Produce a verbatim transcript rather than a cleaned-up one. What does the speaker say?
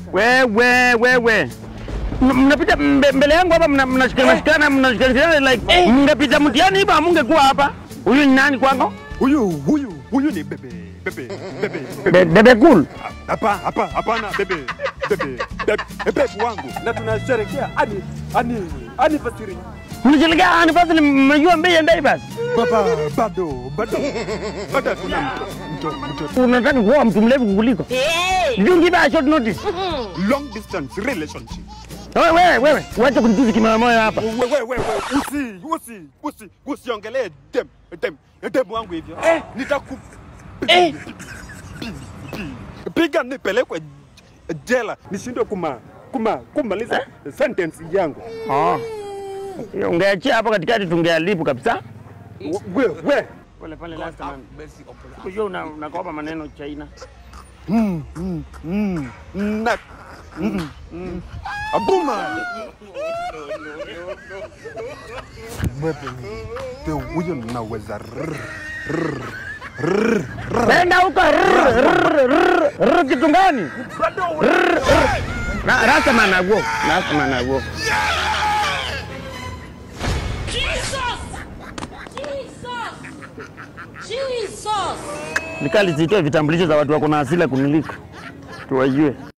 Wewe wewe. Mnapita mbele yangu hapa mnashikana shikana mnashikana like mngepita mtiani hivi mungekuwa hapa. Huyu ni nani kwangu? Huyu huyu huyu ni bebe bebe bebe bebe cool. Hapa hapa hapana bebe bebe bebe wangu na tunasherehekea ani ani anniversary. Mnasherehekea anniversary mnajua mbele ndai basi. Baba bado bado bado tuna mto mto. Unataka kuoa mtu mrefu kukuliko? You give a short notice. Long distance relationship. Wewe wewe wewe wacha kunituzi kimamamoyo hapa. Wewe wewe wewe usi usi usi usiongelee dem dem dem wangu hivyo. Eh nitaku eh piga nipelekwe jela nishindwe kuma kuma kumaliza sentence yangu. Oh. Ungeachia hapo katikati tungealipu kabisa. Wewe wewe pole pole last man. Unajua una unakopa maneno China. Mm mm mm. Na mm mm. Abuma. Wewe te huyo naweza. Nenda huko kitu gani? Rasa manago, rasa manago. Jesus! Jesus! Jesus! Nikali zitoe vitambulisho za watu wako na asili kuniliko. Tuwajue.